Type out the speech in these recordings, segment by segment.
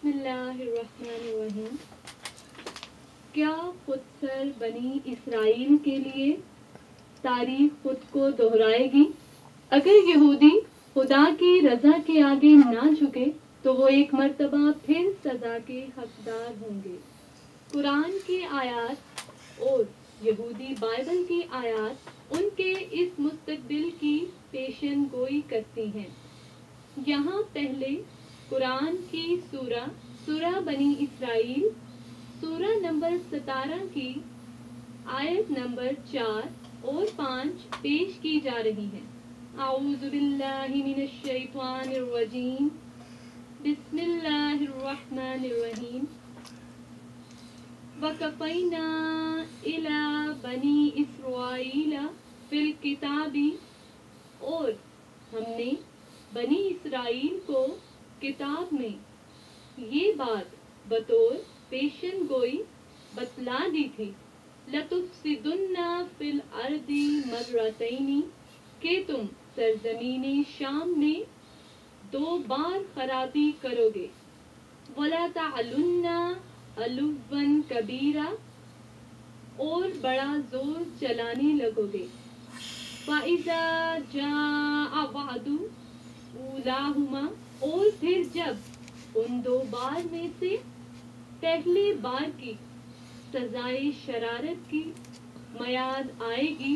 بسم اللہ الرحمن الرحیم. کیا خود سر بنی اسرائیل کے لیے تاریخ خود کو دہرائے گی؟ اگر یہودی خدا کی رضا کے آگے نہ جھکے تو وہ ایک مرتبہ پھر سزا کے حقدار ہوں گے. قرآن کی آیات اور یہودی بائبل کی آیات ان کے اس مستقبل کی پیشن گوئی کرتی ہیں. یہاں پہلے قرآن کی سورہ بنی اسرائیل سورہ نمبر 17 کی آیت نمبر 4 اور 5 پیش کی جا رہی ہے. اعوذ باللہ من الشیطان الرجیم. بسم اللہ الرحمن الرحیم. وَقَفَيْنَا إِلَىٰ بَنِي إِسْرَائِيلَ فِي الْكِتَابِ اور ہم نے بنی اسرائیل کو کتاب میں یہ بات بطور پیشن گوئی بتلا دی تھی. لَتُفْسِدُنَّ فِي الْأَرْضِ مَرَّتَيْنِ کہ تم سرزمین شام میں 2 بار خرابی کرو گے. وَلَا تَعْلُنَّ عُلُوًّا كَبِيرًا اور بڑا زور چلانے لگو گے. فَإِذَا جَاءَ وَعْدُ أُولَاهُمَا اور پھر جب ان 2 بار میں سے پہلے بار کی سزائے شرارت کی میعاد آئے گی.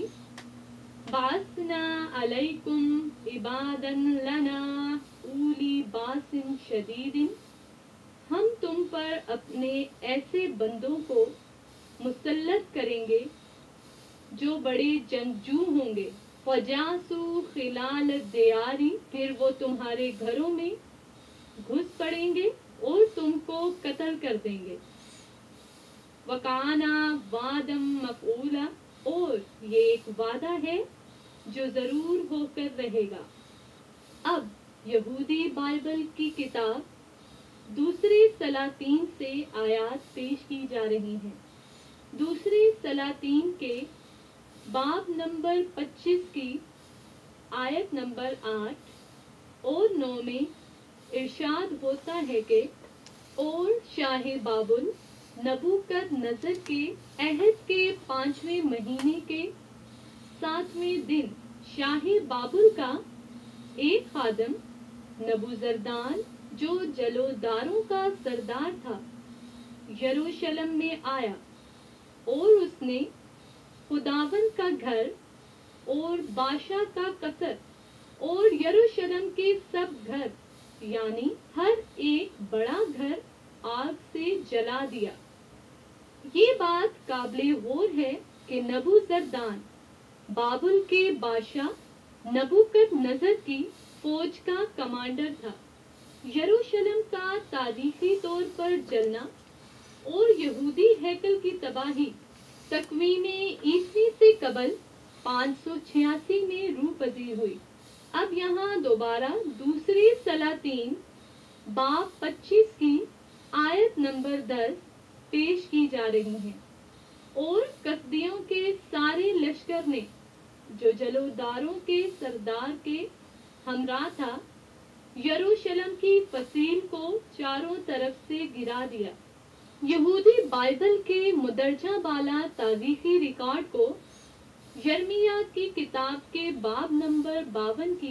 بَعَثْنَا عَلَيْكُمْ عِبَادًا لَنَا أُولِي بَأْسٍ شَدِيدٍ ہم تم پر اپنے ایسے بندوں کو مسلط کریں گے جو بڑے جنگجو ہوں گے. فَجَاسُوا خِلَالَ الدِّيَارِ پھر وہ تمہارے گھروں میں گھس پڑیں گے اور تم کو قتل کر دیں گے. وَكَانَ وَعْدًا مَفْعُولًا اور یہ ایک وعدہ ہے جو ضرور ہو کر رہے گا. اب یہودی بائبل کی کتاب دوسری سلاطین سے آیات پیش کی جا رہی ہیں. دوسری سلاطین کے باب نمبر 25 کی آیت نمبر 8 اور 9 میں ارشاد ہوتا ہے کہ اور شاہ بابل نبوکدنضر کے عہد کے 5ویں مہینے کے 7ویں دن شاہ بابل کا ایک خادم نبوزردان جو جلوداروں کا سردار تھا یروشلم میں آیا اور اس نے خداوند کا گھر اور بادشاہ کا قصر اور یروشلم کے سب گھر یعنی ہر ایک بڑا گھر آگ سے جلا دیا. یہ بات قابل غور ہے کہ نبوزردان بابل کے بادشاہ نبوکدنضر کی فوج کا کمانڈر تھا. یروشلم کا تاریخی طور پر جلنا اور یہودی ہیکل کی تباہی تقویم عیسوی سے قبل 586 میں روح پذیر ہوئی. اب یہاں دوبارہ دوسری سلاطین باب 25 کی آیت نمبر 10 پیش کی جا رہی ہیں. اور کسدیوں کے سارے لشکر نے جو جلوداروں کے سردار کے ہمراہ تھا یروشلم کی فصیل کو چاروں طرف سے گرا دیا. یہودی بائبل کے مندرجہ بالا تاریخی ریکارڈ کو یرمیہ کی کتاب کے باب نمبر 52 کی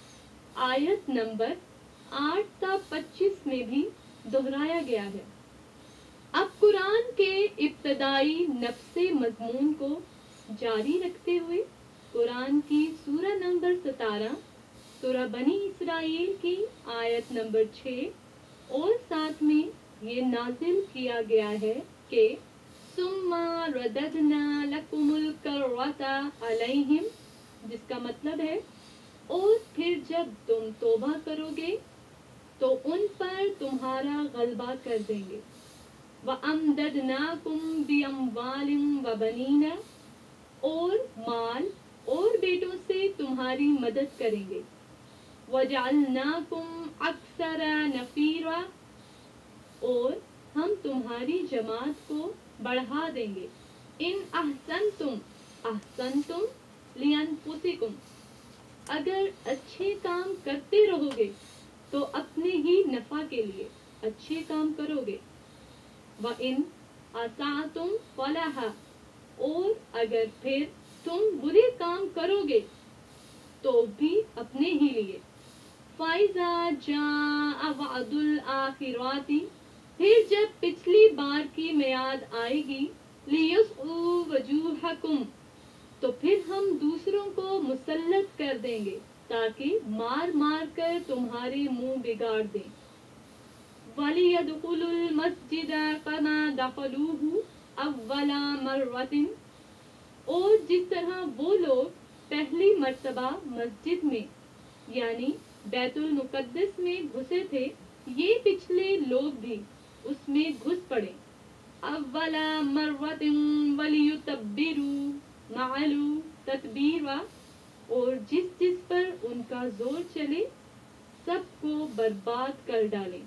آیت نمبر 8 تا 25 میں بھی دہرایا گیا ہے. اب قرآن کے ابتدائی نفس مضمون کو جاری رکھتے ہوئے قرآن کی سورہ نمبر 17 سورہ بنی اسرائیل کی آیت نمبر 6 اور 7 میں یہ نازل کیا گیا ہے کہ ثُمَّ رَدَدْنَا لَكُمُ الْكَرَّةَ عَلَيْهِمْ جس کا مطلب ہے اور پھر جب تم توبہ کرو گے تو ان پر تمہارا غلبہ کر دیں گے. وَأَمْدَدْنَاكُمْ بِأَمْوَالٍ وَبَنِينَ اور مال اور بیٹوں سے تمہاری مدد کریں گے. وَجَعَلْنَاكُمْ أَكْثَرَ نَفِيرًا اور ہم تمہاری جماعت کو بڑھا دیں گے. ان احسنتم احسنتم لانفسکم اگر اچھے کام کرتے رہو گے تو اپنے ہی نفع کے لیے. اچھے کام کرو گے، وَإِنْ أَسَأْتُمْ فَلَهَا، اور اگر پھر تم برے کام کرو گے تو بھی اپنے ہی لیے، فَإِذَا جَاءَ وَعْدُ الْآخِرَةِ، پھر جب پچھلی بار کی میعاد آئے گی، لِيُسْوُوا وُجُوهَكُمْ، تو پھر ہم دوسروں کو مسلط کر دیں گے تاکہ مار مار کر تمہارے منہ بگاڑ دیں، وَلِيَدْخُلُوا الْمَسْجِدَ كَمَا دَخَلُوهُ أَوَّلَ مَرَّةٍ، اور جس طرح وہ لوگ پہلی مرتبہ مسجد میں یعنی بیت المقدس میں گھسے تھے، یہ پچھلے لوگ بھی اس میں گھس پڑے، اول مرۃ ولیتبروا معلوا تتبیرا، اور جس جس پر ان کا زور چلے سب کو برباد کر ڈالیں۔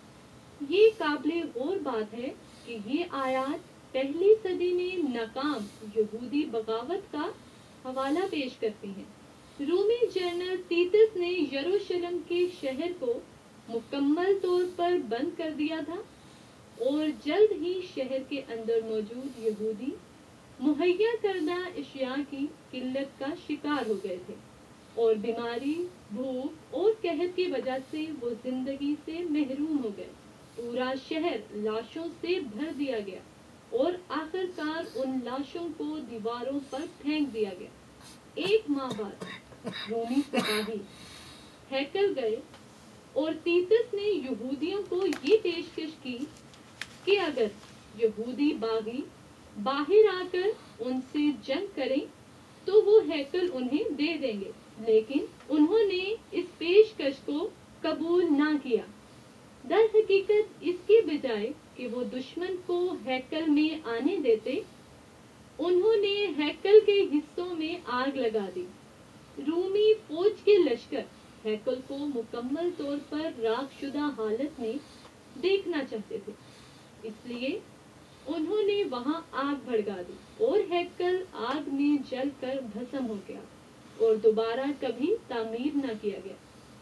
یہ قابل غور بات ہے کہ یہ آیات پہلی صدی میں ناکام یہودی بغاوت کا حوالہ پیش کرتی ہیں۔ رومی جنرل تیتس نے یروشلم کے شہر کو مکمل طور پر بند کر دیا تھا، اور جلد ہی شہر کے اندر موجود یہودی مہیا کردہ اشیاء کی قلت کا شکار ہو گئے تھے، اور بیماری، بھوک اور قحط کی وجہ سے وہ زندگی سے محروم ہو گئے۔ پورا شہر لاشوں سے بھر دیا گیا، اور آخر کار ان لاشوں کو دیواروں پر پھینک دیا گیا۔ ایک ماہ بعد رومی سپاہی ہیکل گئے، اور تیتس نے یہودیوں کو یہ پیشکش کی کہ اگر یہودی باغی باہر آ کر ان سے جنگ کریں تو وہ ہیکل انہیں دے دیں گے، لیکن انہوں نے اس پیشکش کو قبول نہ کیا۔ در حقیقت اس کے بجائے کہ وہ دشمن کو ہیکل میں آنے دیتے، انہوں نے ہیکل کے حصوں میں آگ لگا دی۔ رومی فوج کے لشکر ہیکل کو مکمل طور پر راکھ شدہ حالت میں دیکھنا چاہتے تھے، اس لیے انہوں نے وہاں آگ بھڑکا دی، اور ہیکل آگ میں جل کر بھسم ہو گیا اور دوبارہ کبھی تعمیر نہ کیا گیا۔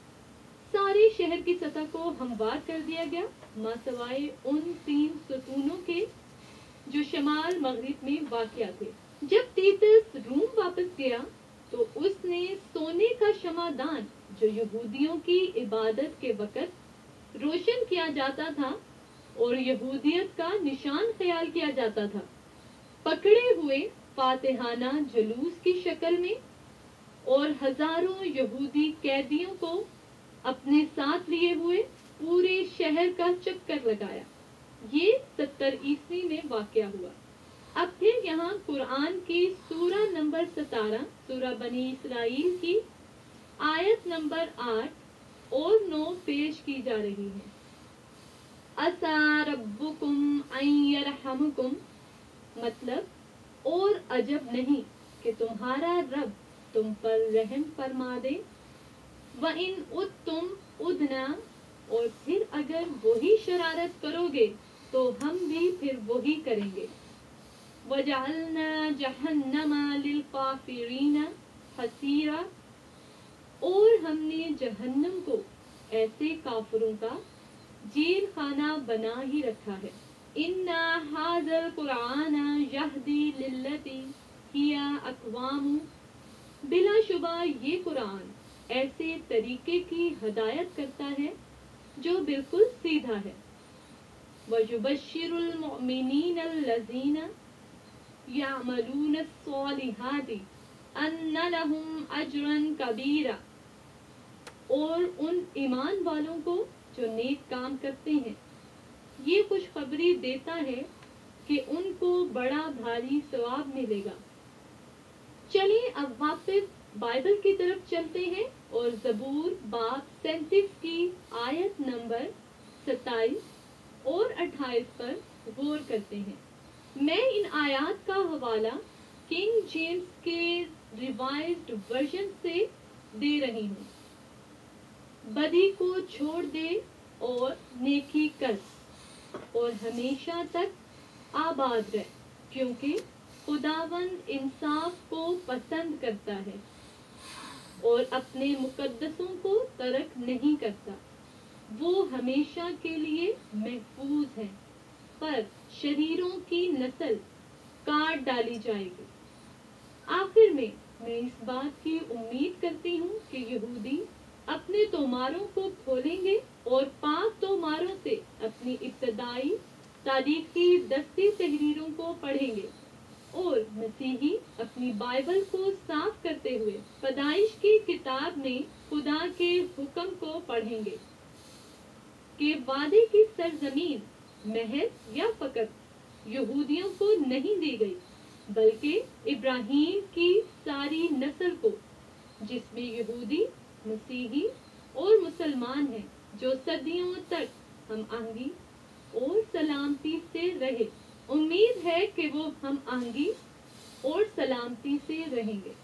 سارے شہر کی سطح کو ہموار کر دیا گیا، ماسوائے ان 3 ستونوں کے جو شمال مغرب میں واقع تھے۔ جب تیتس روم واپس گیا تو اس نے سونے کا شمعدان جو یہودیوں کی عبادت کے وقت روشن کیا جاتا تھا اور یہودیت کا نشان خیال کیا جاتا تھا، پکڑے ہوئے فاتحانہ جلوس کی شکل میں، اور ہزاروں یہودی قیدیوں کو اپنے ساتھ لیے ہوئے پورے شہر کا چکر لگایا۔ یہ 70 عیسوی میں واقع ہوا۔ اب پھر یہاں قرآن کی سورہ نمبر 17 سورہ بنی اسرائیل کی آیت نمبر 8 اور 9 پیش کی جا رہی ہے۔ عَسَىٰ رَبُّكُمْ أَن يَرْحَمَكُمْ، مطلب اور عجب نہیں کہ تمہارا رب تم پر رحم فرما دے، وَإِنْ عُدْتُمْ عُدْنَا، اور پھر اگر وہی شرارت کرو گے تو ہم بھی پھر وہی کریں گے، وَجَعَلْنَا جَهَنَّمَ لِلْكَافِرِينَ حَصِيرًا، اور ہم نے جہنم کو ایسے کافروں کا جیل خانہ بنا ہی رکھا ہے۔ إِنَّ هَٰذَا الْقُرْآنَ يَهْدِي لِلَّتِي هِيَ أَقْوَمُ، بلا شبہ یہ قرآن ایسے طریقے کی ہدایت کرتا ہے جو بالکل سیدھا ہے۔ وَيُبَشِّرُ الْمُؤْمِنِينَ الَّذِينَ يَعْمَلُونَ الصَّالِحَاتِ أَنَّ لَهُمْ أَجْرًا كَبِيرًا، اور ان ایمان والوں کو جو نیک کام کرتے ہیں یہ خوشخبری دیتا ہے کہ ان کو بڑا بھاری ثواب ملے گا۔ چلیں اب واپس بائبل کی طرف چلتے ہیں اور زبور باب 37 کی آیت نمبر 27 اور 28 پر غور کرتے ہیں۔ میں ان آیات کا حوالہ کنگ جیمز کے ریوائزڈ ورژن سے دے رہی ہوں۔ بدی کو چھوڑ دے اور نیکی کر، اور ہمیشہ تک آباد رہ، کیونکہ خداوند انصاف کو پسند کرتا ہے اور اپنے مقدسوں کو ترک نہیں کرتا۔ وہ ہمیشہ کے لیے محفوظ ہیں، پر شریروں کی نسل کاٹ ڈالی جائے گی۔ آخر میں اس بات کی امید کرتی ہوں کہ یہودی اپنے توماروں کو کھولیں گے اور پاک توماروں سے اپنی ابتدائی تاریخی دستی تحریروں کو پڑھیں گے، اور مسیحی اپنی بائبل کو صاف کرتے ہوئے پیدائش کی کتاب میں خدا کے حکم کو پڑھیں گے کہ وعدے کی سرزمین محض یا فقط یہودیوں کو نہیں دی گئی، بلکہ ابراہیم کی ساری نسل کو، جس میں یہودی، مسیحی اور مسلمان ہیں، جو صدیوں تک ہم آہنگی اور سلامتی سے رہے۔ امید ہے کہ وہ ہم آہنگی اور سلامتی سے رہیں گے۔